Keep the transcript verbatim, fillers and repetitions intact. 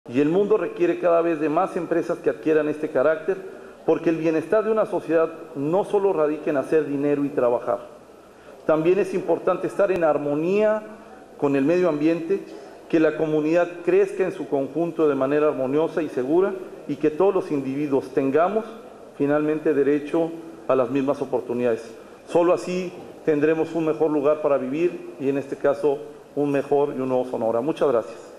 Y el mundo requiere cada vez de más empresas que adquieran este carácter, porque el bienestar de una sociedad no solo radica en hacer dinero y trabajar. También es importante estar en armonía con el medio ambiente, que la comunidad crezca en su conjunto de manera armoniosa y segura y que todos los individuos tengamos finalmente derecho a las mismas oportunidades. Solo así tendremos un mejor lugar para vivir y en este caso un mejor y un nuevo Sonora. Muchas gracias.